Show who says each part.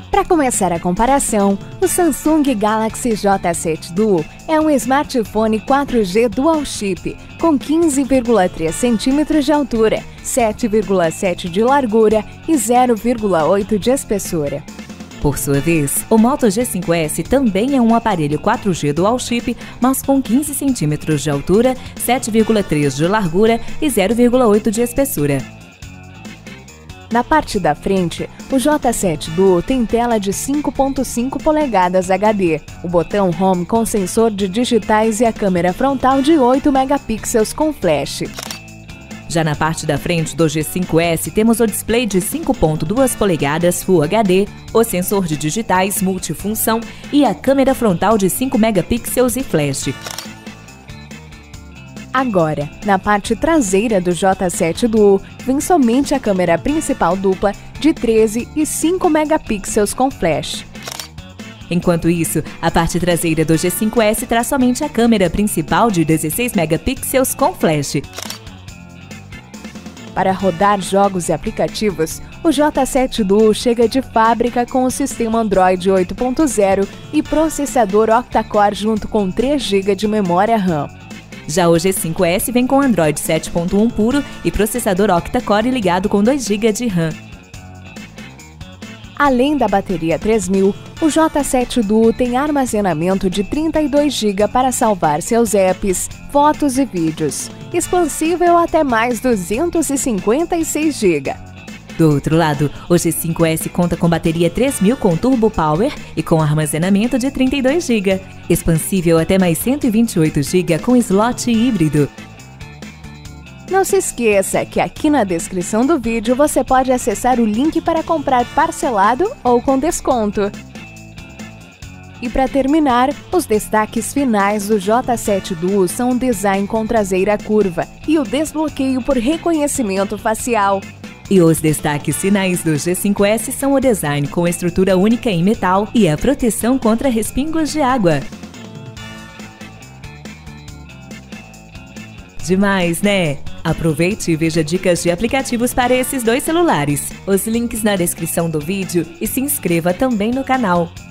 Speaker 1: Para começar a comparação, o Samsung Galaxy J7 Duo é um smartphone 4G Dual Chip com 15,3 cm de altura, 7,7 de largura e 0,8 de espessura.
Speaker 2: Por sua vez, o Moto G5S também é um aparelho 4G Dual Chip, mas com 15 cm de altura, 7,3 de largura e 0,8 de espessura.
Speaker 1: Na parte da frente, o J7 Duo tem tela de 5,5 polegadas HD, o botão Home com sensor de digitais e a câmera frontal de 8 megapixels com flash.
Speaker 2: Já na parte da frente do G5S temos o display de 5,2 polegadas Full HD, o sensor de digitais multifunção e a câmera frontal de 5 megapixels e flash.
Speaker 1: Agora, na parte traseira do J7 Duo, vem somente a câmera principal dupla de 13 e 5 megapixels com flash.
Speaker 2: Enquanto isso, a parte traseira do G5S traz somente a câmera principal de 16 megapixels com flash.
Speaker 1: Para rodar jogos e aplicativos, o J7 Duo chega de fábrica com o sistema Android 8.0 e processador octa-core junto com 3 GB de memória RAM.
Speaker 2: Já o G5S vem com Android 7.1 puro e processador octa-core ligado com 2 GB de RAM.
Speaker 1: Além da bateria 3000, o J7 Duo tem armazenamento de 32 GB para salvar seus apps, fotos e vídeos, expansível até mais 256 GB.
Speaker 2: Do outro lado, o G5S conta com bateria 3000 com Turbo Power e com armazenamento de 32 GB, expansível até mais 128 GB com slot híbrido.
Speaker 1: Não se esqueça que aqui na descrição do vídeo você pode acessar o link para comprar parcelado ou com desconto. E para terminar, os destaques finais do J7 Duo são o design com traseira curva e o desbloqueio por reconhecimento facial.
Speaker 2: E os destaques finais do G5S são o design com estrutura única em metal e a proteção contra respingos de água. Demais, né? Aproveite e veja dicas de aplicativos para esses dois celulares. Os links na descrição do vídeo e se inscreva também no canal.